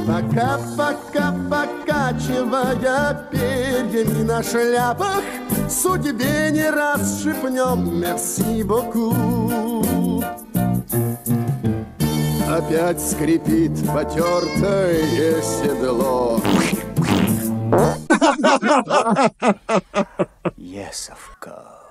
Пока-пока, покачивая перьями на шляпах, судьбе не раз шепнем «Мерси боку». Опять скрипит потертое седло. Yes, of course.